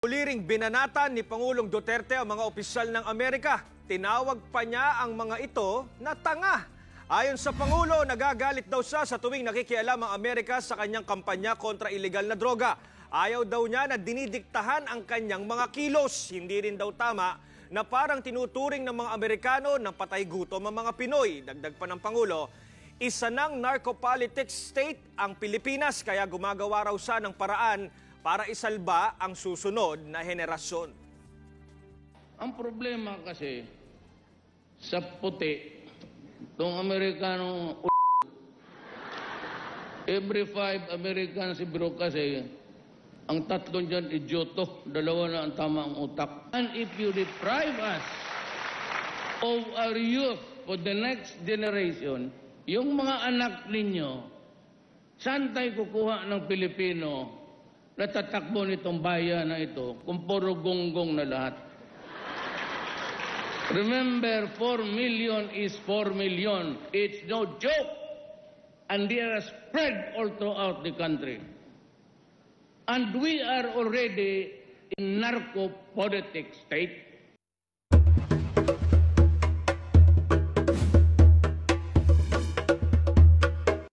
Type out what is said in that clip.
Uliring binanatan ni Pangulong Duterte ang mga opisyal ng Amerika. Tinawag pa niya ang mga ito na tanga. Ayon sa Pangulo, nagagalit daw siya sa tuwing nakikialam ang Amerika sa kanyang kampanya kontra iligal na droga. Ayaw daw niya na dinidiktahan ang kanyang mga kilos. Hindi rin daw tama na parang tinuturing ng mga Amerikano ng patay gutom ang mga Pinoy. Dagdag pa ng Pangulo, isa ng narcopolitics state ang Pilipinas, kaya gumagawa raw siya ng paraan para isalba ang susunod na henerasyon. Ang problema kasi sa puti, itong Amerikanong every 5 Americans siguro kasi, ang tatlo dyan idioto, dalawa na ang tamang utak. And if you deprive us of our youth for the next generation, yung mga anak ninyo, saan tayo kukuha ng Pilipino na tatakbo nitong bayan na ito kung puro gonggong na lahat? Remember, 4 million is 4 million. It's no joke. And they are spread all throughout the country. And we are already in narco-politic state.